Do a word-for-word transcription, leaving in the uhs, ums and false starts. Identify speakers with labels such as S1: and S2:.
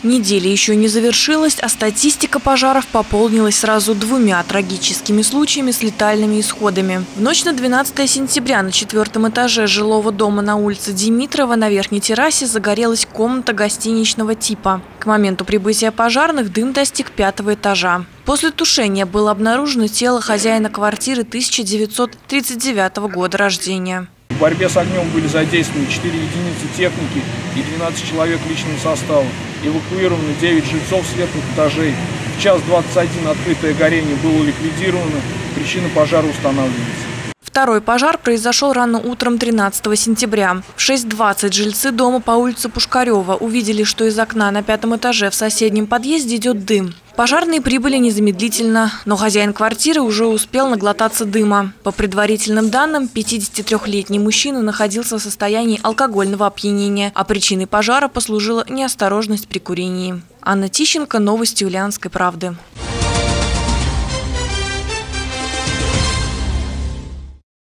S1: Неделя еще не завершилась, а статистика пожаров пополнилась сразу двумя трагическими случаями с летальными исходами. В ночь на двенадцатое сентября на четвертом этаже жилого дома на улице Димитрова на верхней террасе загорелась комната гостиничного типа. К моменту прибытия пожарных дым достиг пятого этажа. После тушения было обнаружено тело хозяина квартиры тысяча девятьсот тридцать девятого года рождения.
S2: В борьбе с огнем были задействованы четыре единицы техники и двенадцать человек личного состава. Эвакуировано девять жильцов с верхних этажей. В час двадцать один открытое горение было ликвидировано. Причина пожара устанавливается.
S1: Второй пожар произошел рано утром тринадцатого сентября. В шесть двадцать жильцы дома по улице Пушкарева увидели, что из окна на пятом этаже в соседнем подъезде идет дым. Пожарные прибыли незамедлительно, но хозяин квартиры уже успел наглотаться дыма. По предварительным данным, пятидесятитрёхлетний мужчина находился в состоянии алкогольного опьянения, а причиной пожара послужила неосторожность при курении. Анна Тищенко, новости Ульяновской правды.